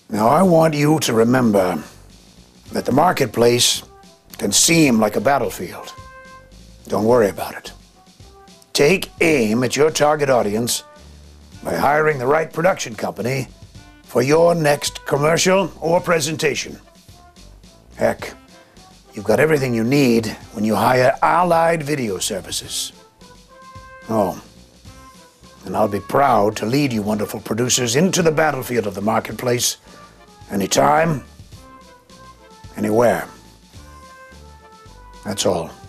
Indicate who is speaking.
Speaker 1: Now, I want you to remember that the marketplace can seem like a battlefield. Don't worry about it. Take aim at your target audience by hiring the right production company for your next commercial or presentation. Heck, you've got everything you need when you hire Allied Video Services. Oh, and I'll be proud to lead you wonderful producers into the battlefield of the marketplace anytime, anywhere. That's all.